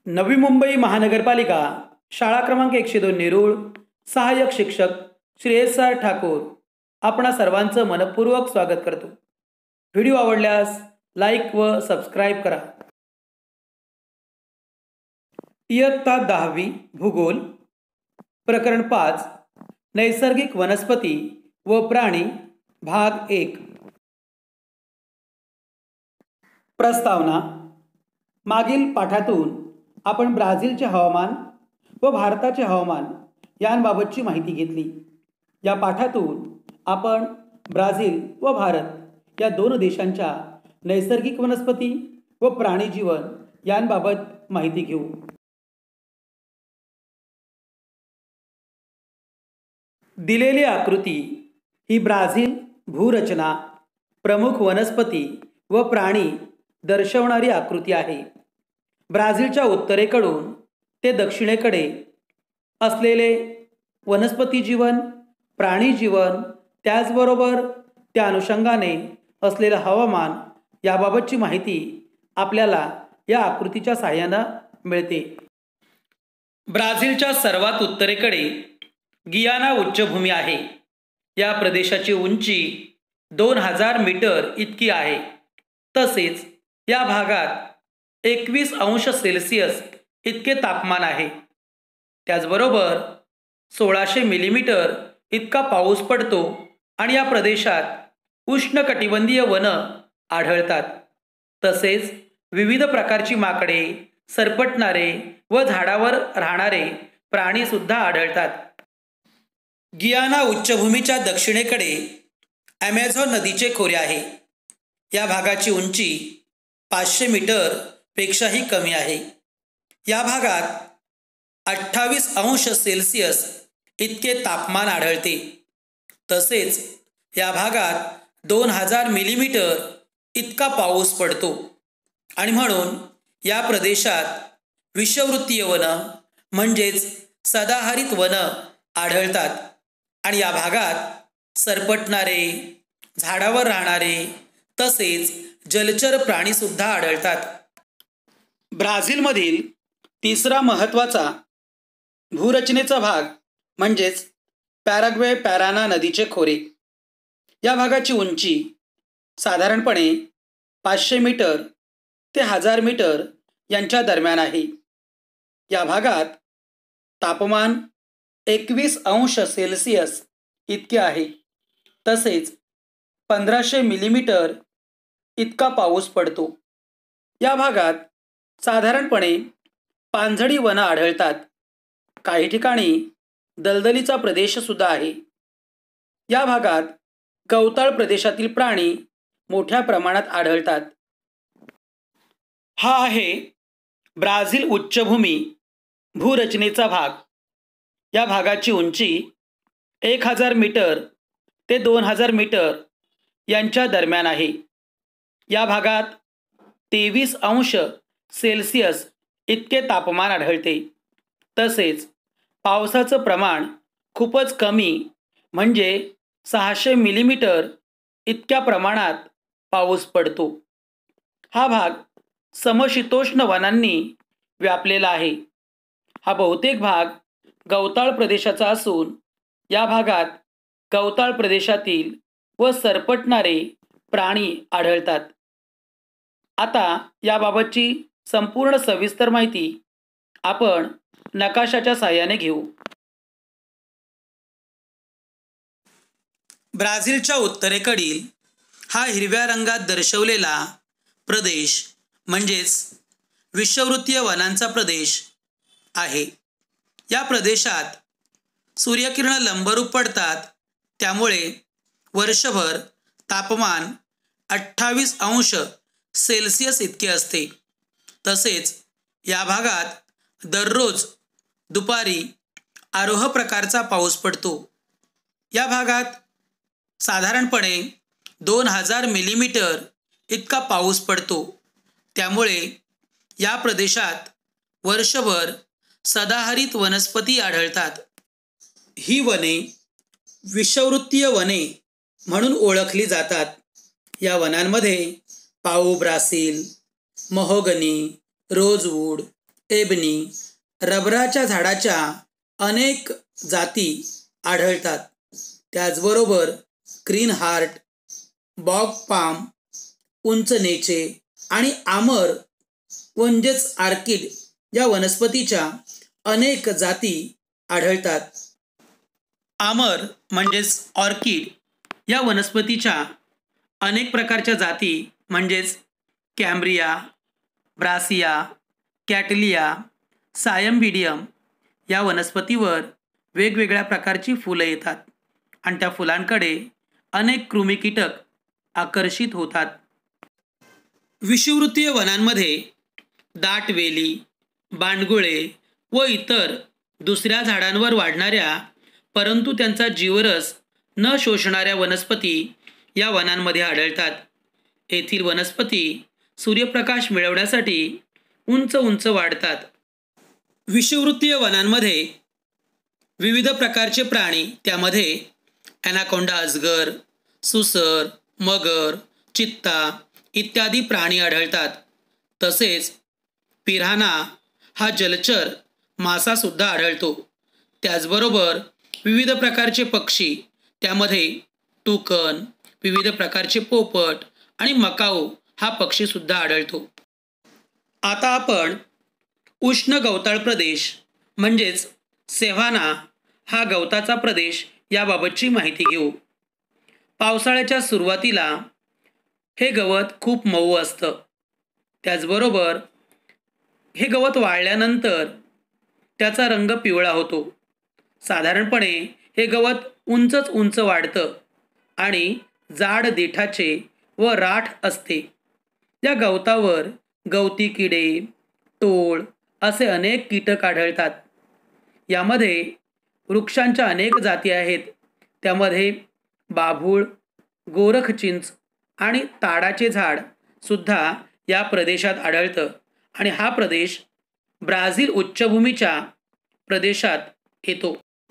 नवी मुंबई महानगरपालिका शाळा क्रमांक 102 नेरूळ सहाय्यक शिक्षक श्री एस आर ठाकूर आपणा सर्वांचं मनपूर्वक स्वागत करतो। व्हिडिओ आवडल्यास लाईक व सबस्क्राईब करा। इयत्ता 10वी भूगोल प्रकरण 5 नैसर्गिक वनस्पती व प्राणी भाग 1। प्रस्तावना। मागील पाठातून आपण ब्राझीलचे हवामान व भारताचे हवामान यांबाबतची माहिती घेतली। या पाठातून आपण ब्राझील व भारत या दोन देशांच्या नैसर्गिक वनस्पती व प्राणी जीवन यांबाबत माहिती घेऊ। दिलेली आकृती ही ब्राझील भूरचना, प्रमुख वनस्पती व प्राणी दर्शवणारी आकृती आहे। ब्राझीलच्या उत्तरेकडून ते दक्षिणेकडे असलेले वनस्पती जीवन, प्राणी जीवन, त्याचबरोबर त्या अनुषंगाने असलेले हवामान याबाबतची माहिती आपल्याला या आकृतीच्या सहाय्यानं मिळते। ब्राझीलच्या सर्वात उत्तरेकडे गियाना उच्चभूमी आहे। या प्रदेशाची उंची 2000 मीटर इतकी आहे। तसेच या भागात 21 अंश सेल्सिअस इतके तापमान आहे। त्याचबरोबर 1600 मिलीमीटर इतका पाऊस पडतो आणि या प्रदेशात उष्णकटिबंधीय वन आढळतात। तसेच विविध प्रकारची माकडे, सरपटणारे व झाडावर राहणारे प्राणी सुद्धा आढळतात। गियाना उच्चभूमीच्या दक्षिणेकडे ॲमेझॉन नदीचे खोरे आहे। या भागाची उंची 500 मीटर पेक्षाही कमी आहे। या भागात 28 अंश सेल्सिअस इतके तापमान आढळते। तसेच या भागात 2000 मिलीमीटर इतका पाऊस पडतो आणि म्हणून या प्रदेशात विषुववृत्तीय वन म्हणजेच सदाहरित वन आढळतात आणि या भागात सरपटणारे, झाडावर राहणारे तसेच जलचर प्राणी सुद्धा आढळतात। ब्राझीलमधील तिसरा महत्त्वाचा भूरचनेचा भाग म्हणजेच पॅराग्वे पॅराना नदीचे खोरे। या भागाची उंची साधारणपणे 500 मीटर ते 1000 मीटर यांच्या दरम्यान आहे। या भागात तापमान 21 अंश सेल्सिअस इतके आहे। तसेच 1500 मिलीमीटर इतका पाऊस पडतो। या भागात साधारणपणे पानझडी वनं आढळतात। काही ठिकाणी दलदलीचा प्रदेश सुद्धा आहे। या भागात गवताळ प्रदेशातील प्राणी मोठ्या प्रमाणात आढळतात। हा आहे ब्राझील उच्चभूमी भूरचनेचा भाग। या भागाची उंची 1000 मीटर ते 2000 मीटर यांच्या दरम्यान आहे। या भागात 23 अंश सेल्सिअस इतके तापमान आढळते। तसेच पावसाचं प्रमाण खूपच कमी म्हणजे 600 मिलीमीटर इतक्या प्रमाणात पाऊस पडतो। हा भाग समशीतोष्ण वनांनी व्यापलेला आहे। हा बहुतेक भाग गवताळ प्रदेशाचा असून या भागात गवताळ प्रदेशातील व सरपटणारे प्राणी आढळतात। आता याबाबतची संपूर्ण सविस्तर माहिती आपण नकाशाच्या साहाय्याने घेऊ। ब्राझीलच्या उत्तरेकडील हा हिरव्या रंगात दर्शवलेला प्रदेश म्हणजेच विषुववृत्तीय वनांचा प्रदेश आहे। या प्रदेशात सूर्यकिरण लंबरूप पडतात, त्यामुळे वर्षभर तापमान 28 अंश सेल्सिअस इतके असते। तसेच या भागात दररोज दुपारी आरोह प्रकारचा पाऊस पडतो। या भागात साधारणपणे 2000 मिलीमीटर इतका पाऊस पडतो। त्यामुळे या प्रदेशात वर्षभर सदाहरित वनस्पती आढळतात। ही वने विषुववृत्तीय वने म्हणून ओळखली जातात। या वनांमध्ये पाऊ ब्रासिल, महोगनी, रोजवूड, एबनी, रबराच्या झाडाच्या अनेक जाती आढळतात. त्याचबरोबर ग्रीन हार्ट, बॉग पाम, उंच नेचे आणि आमर म्हणजेच आर्किड या वनस्पतीच्या अनेक जाती आढळतात. आमर म्हणजेच ऑर्किड या वनस्पतीच्या अनेक प्रकारच्या जाती म्हणजेच कॅम्ब्रिया, ब्रासिया, कॅटलिया, सायम्बिडियम या वनस्पतीवर वेगवेगळ्या प्रकारची फुलं येतात आणि त्या फुलांकडे अनेक कृमी कीटक आकर्षित होतात. विषुववृत्तीय वनांमध्ये दाट वेली, बांडगुळे व इतर दुसऱ्या झाडांवर वाढणाऱ्या परंतु त्यांचा जीवरस न शोषणाऱ्या वनस्पती या वनांमध्ये आढळतात. येथील वनस्पती सूर्यप्रकाश मिळवण्यासाठी उंच उंच वाढतात. विषुववृत्तीय वनांमध्ये विविध प्रकारचे प्राणी, त्यामध्ये ॲनाकोंडा अजगर, सुसर, मगर, चित्ता इत्यादी प्राणी आढळतात. तसेच पिरान्हा हा जलचर मासासुद्धा आढळतो. त्याचबरोबर विविध प्रकारचे पक्षी, त्यामध्ये टुकन, विविध प्रकारचे पोपट आणि मकाऊ हा पक्षीसुद्धा आढळतो. आता आपण उष्ण गवताळ प्रदेश म्हणजेच सेव्हाना हा गवताचा प्रदेश याबाबतची माहिती घेऊ. पावसाळ्याच्या सुरुवातीला हे गवत खूप मऊ असतं. त्याचबरोबर हे गवत वाळल्यानंतर त्याचा रंग पिवळा होतो. साधारणपणे हे गवत उंचच उंच वाढतं आणि जाड देठाचे व राठ असते. या गवतावर गवती किडे, टोळ असे अनेक कीटक आढळतात. यामध्ये वृक्षांच्या अनेक जाती आहेत. त्यामध्ये बाभूळ, गोरखचिंच आणि ताडाचे झाड सुद्धा या प्रदेशात आढळतं आणि हा प्रदेश ब्राझील उच्चभूमीच्या प्रदेशात येतो.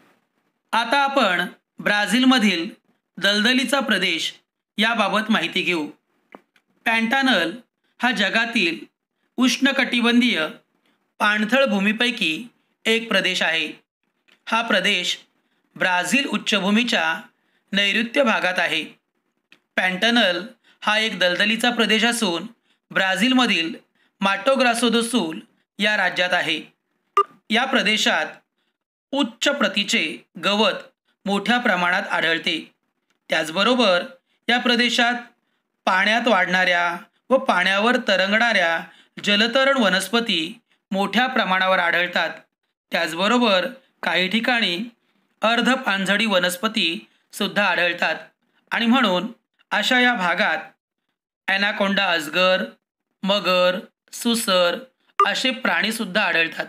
आता आपण ब्राझीलमधील दलदलीचा प्रदेश याबाबत माहिती घेऊ. पॅन्टानल हा जगातील उष्णकटिबंधीय पाणथळ भूमीपैकी एक प्रदेश आहे. हा प्रदेश ब्राझील उच्चभूमीच्या नैऋत्य भागात आहे. पॅन्टानल हा एक दलदलीचा प्रदेश असून ब्राझीलमधील माटो ग्रासो दो सुल या राज्यात आहे. या प्रदेशात उच्च प्रतीचे गवत मोठ्या प्रमाणात आढळते. त्याचबरोबर या प्रदेशात पाण्यात वाढणाऱ्या व पाण्यावर तरंगणाऱ्या जलतरण वनस्पती मोठ्या प्रमाणावर आढळतात. त्याचबरोबर काही ठिकाणी अर्धपानझडी वनस्पती सुद्धा आढळतात आणि म्हणून अशा या भागात ॲनाकोंडा अजगर, मगर, सुसर असे प्राणीसुद्धा आढळतात.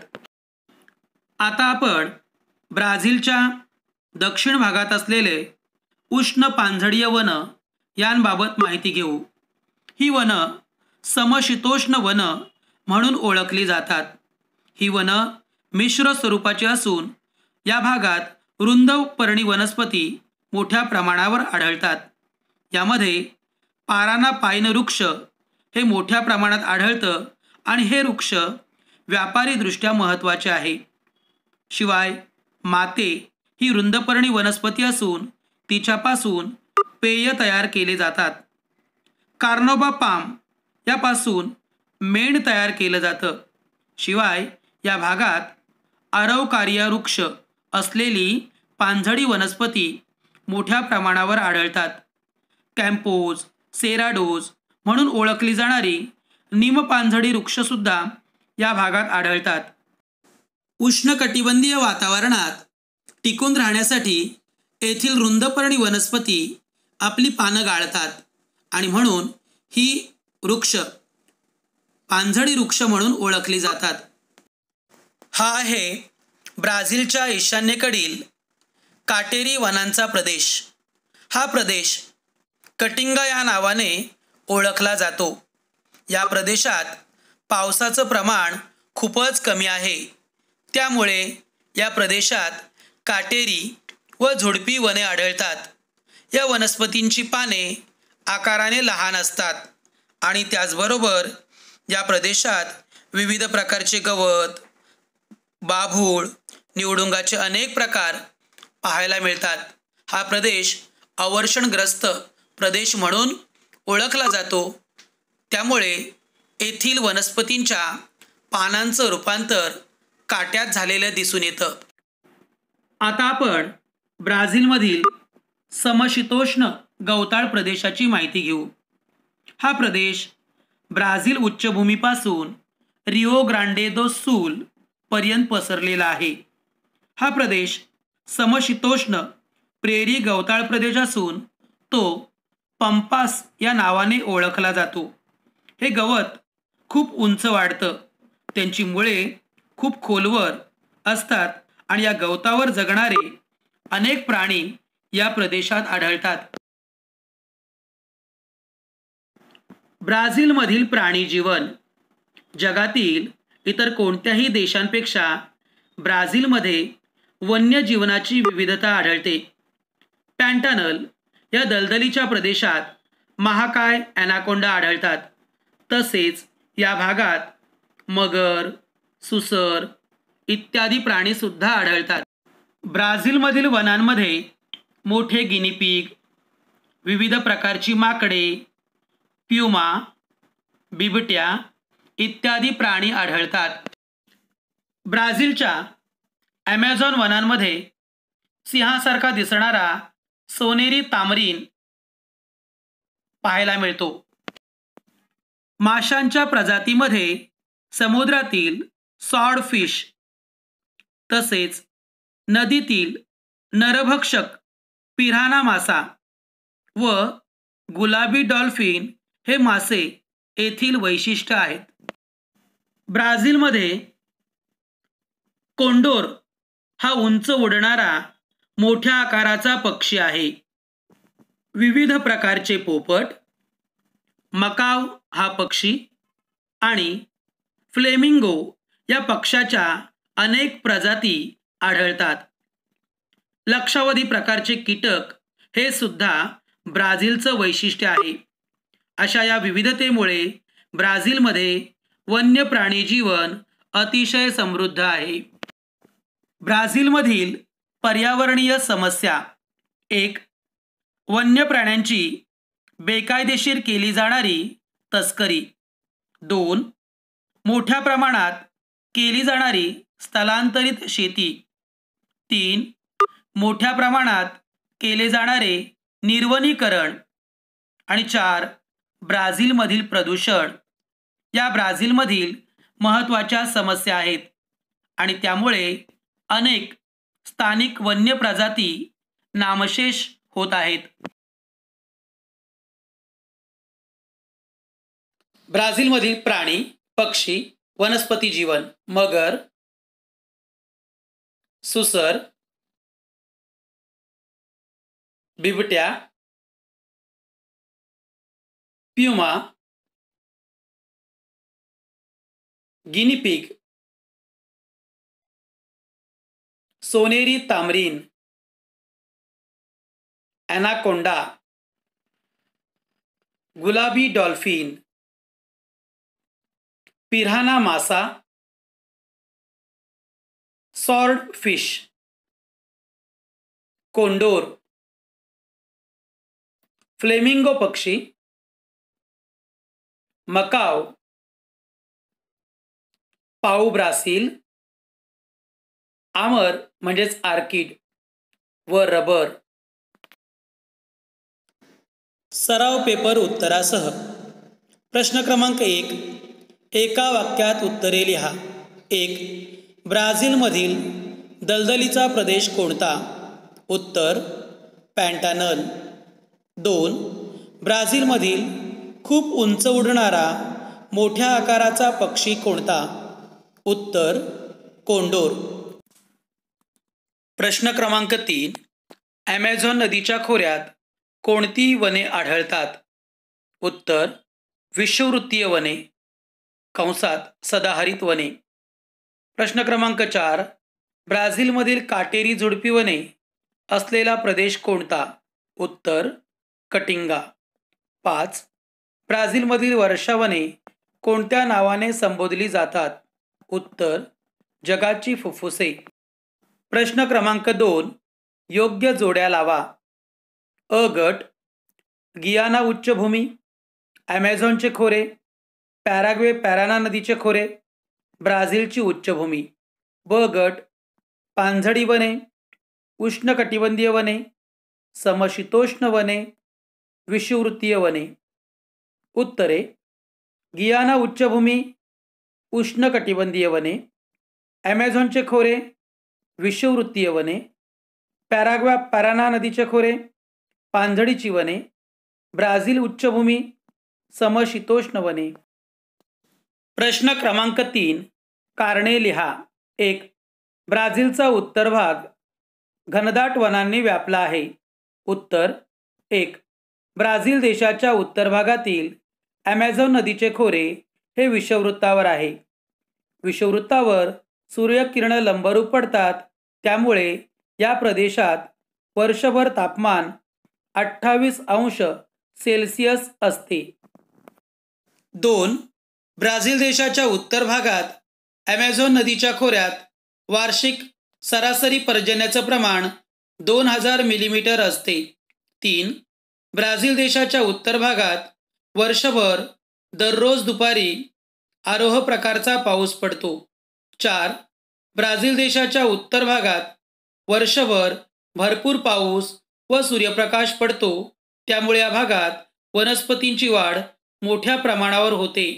आता आपण ब्राझीलच्या दक्षिण भागात असलेले उष्ण पानझडीय वनं यांबाबत माहिती घेऊ. ही वनं समशीतोष्ण वनं म्हणून ओळखली जातात. ही वनं मिश्र स्वरूपाची असून या भागात रुंद पर्णी वनस्पती मोठ्या प्रमाणावर आढळतात. यामध्ये पाराना पाईन वृक्ष हे मोठ्या प्रमाणात आढळतं आणि हे वृक्ष व्यापारीदृष्ट्या महत्त्वाचे आहे. शिवाय माते ही रुंदपर्णी वनस्पती असून तिच्यापासून पेय तयार केले जातात. कार्नोबा पाम यापासून मेण तयार केलं जातं. शिवाय या भागात अरवकारिया वृक्ष असलेली पानझडी वनस्पती मोठ्या प्रमाणावर आढळतात. कॅम्पोज, सेराडोज म्हणून ओळखली जाणारी निमपानझडी वृक्षसुद्धा या भागात आढळतात. उष्णकटिबंधीय वातावरणात टिकून राहण्यासाठी येथील रुंदपर्णी वनस्पती आपली पानं गाळतात आणि म्हणून ही वृक्ष पानझडी वृक्ष म्हणून ओळखली जातात. हा आहे ब्राझीलच्या ईशान्येकडील काटेरी वनांचा प्रदेश. हा प्रदेश कटिंगा या नावाने ओळखला जातो. या प्रदेशात पावसाचं प्रमाण खूपच कमी आहे. त्यामुळे या प्रदेशात काटेरी व झुडपी वने आढळतात. या वनस्पतींची पाने आकाराने लहान असतात आणि त्याचबरोबर या प्रदेशात विविध प्रकारचे गवत, बाभूळ, निवडुंगाचे अनेक प्रकार पाहायला मिळतात. हा प्रदेश अवर्षणग्रस्त प्रदेश म्हणून ओळखला जातो. त्यामुळे येथील वनस्पतींच्या पानांचं रूपांतर काट्यात झालेलं दिसून येतं. आता आपण ब्राझीलमधील समशीतोष्ण गवताळ प्रदेशाची माहिती घेऊ. हा प्रदेश ब्राझील उच्चभूमीपासून रिओ ग्रांडे दो सुल पर्यंत पसरलेला आहे. हा प्रदेश समशीतोष्ण प्रेरी गवताळ प्रदेश असून तो पंपास या नावाने ओळखला जातो. हे गवत खूप उंच वाढतं. त्यांची मुळे खूप खोलवर असतात आणि या गवतावर जगणारे अनेक प्राणी या प्रदेशात आढळतात. ब्राझीलमधील प्राणी जीवन जगातील इतर कोणत्याही देशांपेक्षा ब्राझीलमध्ये वन्यजीवनाची विविधता आढळते. पॅन्टानल या दलदलीच्या प्रदेशात महाकाय ॲनाकोंडा आढळतात. तसेच या भागात मगर, सुसर इत्यादी प्राणीसुद्धा आढळतात. ब्राझीलमधील वनांमध्ये मोठे गिनीपिग, विविध प्रकारची माकडे, प्युमा, बिबट्या इत्यादी प्राणी आढळतात. ब्राझीलच्या ॲमेझॉन वनांमध्ये सिंहासारखा दिसणारा सोनेरी तामरीन पाहायला मिळतो. माशांच्या प्रजातीमध्ये समुद्रातील सॉडफिश तसेच नदीतील नरभक्षक पिरान्हा मासा व गुलाबी डॉल्फिन हे मासे येथील वैशिष्ट्य आहेत. ब्राझीलमध्ये कोंडोर हा उंच उडणारा मोठ्या आकाराचा पक्षी आहे. विविध प्रकारचे पोपट, मकाव हा पक्षी आणि फ्लेमिंगो या पक्ष्याच्या अनेक प्रजाती आढळतात. लक्षावधी प्रकारचे कीटक हे सुद्धा ब्राझीलचं वैशिष्ट्य आहे. अशा या विविधतेमुळे ब्राझीलमध्ये वन्य प्राणी जीवन अतिशय समृद्ध आहे. ब्राझीलमधील पर्यावरणीय समस्या: 1. वन्य प्राण्यांची बेकायदेशीर केली जाणारी तस्करी. 2. मोठ्या प्रमाणात केली जाणारी स्थलांतरित शेती. 3. मोठ्या प्रमाणात केले जाणारे निर्वनीकरण. आणि 4. ब्राझीलमधील प्रदूषण. या ब्राझीलमधील महत्त्वाच्या समस्या आहेत आणि त्यामुळे अनेक स्थानिक वन्य प्रजाती नामशेष होत आहेत. ब्राझीलमधील प्राणी, पक्षी, वनस्पती जीवन: मगर, सुसर, बिबट्या, प्युमा, गिनीपिग, सोनेरी तामरीन, ॲनाकोंडा, गुलाबी डॉल्फिन, पिरान्हा मासा, सॉर्ड फिश, कोंडोर, फ्लेमिंगो पक्षी, मकाव, पाऊ ब्रासील, आमर म्हणजेच आर्किड व रबर. सराव पेपर उत्तरासह. प्रश्न क्रमांक 1. एका वाक्यात उत्तरे लिहा. 1. ब्राझीलमधील दलदलीचा प्रदेश कोणता? उत्तर: पॅन्टानल. 2. ब्राझीलमधील खूप उंच उडणारा मोठ्या आकाराचा पक्षी कोणता? उत्तर: कोंडोर. प्रश्न क्रमांक 3. ॲमेझॉन नदीच्या खोऱ्यात कोणती वने आढळतात? उत्तर: विषुववृत्तीय वने कंसात सदाहरित वने. प्रश्न क्रमांक 4. ब्राझीलमधील काटेरी झुडपी वने असलेला प्रदेश कोणता? उत्तर: कटिंगा. 5. ब्राझीलमधील वर्षावने कोणत्या नावाने संबोधली जातात? उत्तर: जगाची फुफ्फुसे. प्रश्न क्रमांक 2. योग्य जोड्या लावा. अ गट गियाना उच्चभूमी, ॲमेझॉनचे खोरे, पॅराग्वे पॅराना नदीचे खोरे, ब्राझीलची उच्चभूमी. ब गट पानझडी वने, उष्णकटिबंधीय वने, समशीतोष्ण वने, विषुववृत्तीय वने. उत्तरे: गियाना उच्चभूमी, उष्णकटिबंधीय वने, ॲमेझॉनचे खोरे, विषुववृत्तीय वने, पॅराग्वा पॅराना नदीचे खोरे, पानझडीची वने, ब्राझील उच्चभूमी, समशीतोष्ण वने. प्रश्न क्रमांक 3. कारणे लिहा. 1. ब्राझीलचा उत्तर भाग घनदाट वनांनी व्यापला आहे. उत्तर: 1. ब्राझील देशाच्या उत्तर भागातील ॲमेझॉन नदीचे खोरे हे विषुववृत्तावर आहे. विषुववृत्तावर सूर्यकिरण लंबरूप पडतात, त्यामुळे या प्रदेशात वर्षभर तापमान 28 अंश सेल्सिअस असते. 2. ब्राझील देशाच्या उत्तर भागात ॲमेझॉन नदीच्या खोऱ्यात वार्षिक सरासरी पर्जन्याचं प्रमाण 2000 मिलीमीटर असते. 3. ब्राझील देशाच्या उत्तर भागात वर्षभर दररोज दुपारी आरोह प्रकारचा पाऊस पडतो. 4. ब्राझील देशाच्या उत्तर भागात वर्षभर भरपूर पाऊस व सूर्यप्रकाश पडतो, त्यामुळे या भागात वनस्पतींची वाढ मोठ्या प्रमाणावर होते.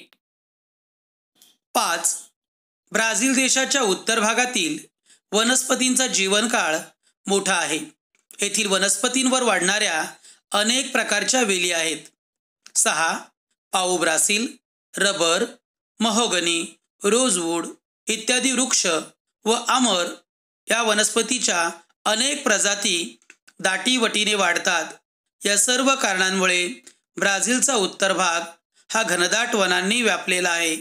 5. ब्राझील देशाच्या उत्तर भागातील वनस्पतींचा जीवनकाळ मोठा आहे. येथील वनस्पतींवर वाढणाऱ्या अनेक प्रकारच्या वेली आहेत. 6. पाऊ ब्रासिल, रबर, महोगनी, रोजवूड इत्यादी वृक्ष व आमर या वनस्पतीच्या अनेक प्रजाती दाटीवटीने वाढतात. या सर्व कारणांमुळे ब्राझीलचा उत्तर भाग हा घनदाट वनांनी व्यापलेला आहे.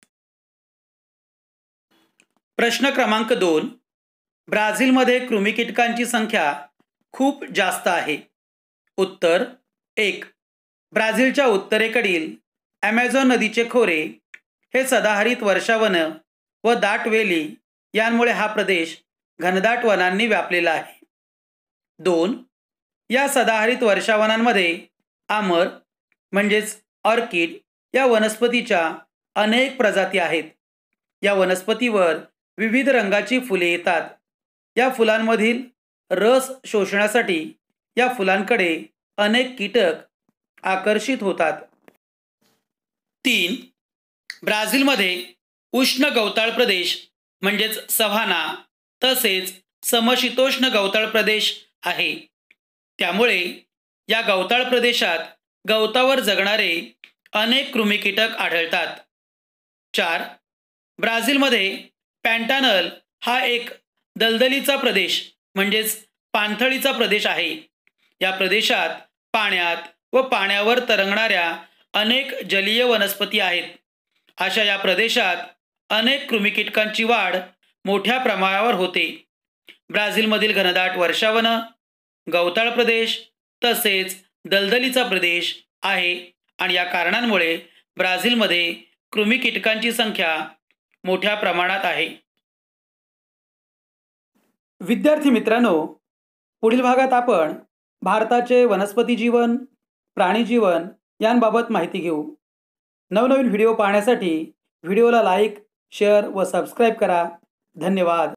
प्रश्न क्रमांक 2. ब्राझीलमध्ये कृमीकीटकांची संख्या खूप जास्त आहे. उत्तर: 1. ब्राझीलच्या उत्तरेकडील ॲमेझॉन नदीचे खोरे हे सदाहरित वर्षावन व दाट वेली यांमुळे हा प्रदेश घनदाट वनांनी व्यापलेला आहे. 2. या सदाहरित वर्षावनांमध्ये आमर म्हणजेच ऑर्किड या वनस्पतीच्या अनेक प्रजाती आहेत. या वनस्पतीवर विविध रंगाची फुले येतात. या फुलांमधील रस शोषण्यासाठी या फुलांकडे अनेक कीटक आकर्षित होतात. 3. ब्राझीलमध्ये उष्ण गवताळ प्रदेश म्हणजेच सव्हाना तसेच समशीतोष्ण गवताळ प्रदेश आहे. त्यामुळे या गवताळ प्रदेशात गवतावर जगणारे अनेक कृमीकीटक आढळतात. 4. ब्राझीलमध्ये पॅन्टानल हा एक दलदलीचा प्रदेश म्हणजेच पाणथळीचा प्रदेश आहे. या प्रदेशात पाण्यात व पाण्यावर तरंगणाऱ्या अनेक जलीय वनस्पती आहेत. अशा या प्रदेशात अनेक कृमीकीटकांची वाढ मोठ्या प्रमाणावर होते. ब्राझीलमधील घनदाट वर्षावन, गवताळ प्रदेश तसेच दलदलीचा प्रदेश आहे आणि या कारणांमुळे ब्राझीलमध्ये कृमीकीटकांची संख्या मोठ्या प्रमाणात आहे. विद्यार्थी मित्रांनो, पुढील भागात आपण भारताचे वनस्पती जीवन, प्राणी जीवन यांबाबत माहिती घेऊ. नवनवीन व्हिडिओ पाहण्यासाठी व्हिडिओला लाईक, शेअर व सबस्क्राईब करा. धन्यवाद.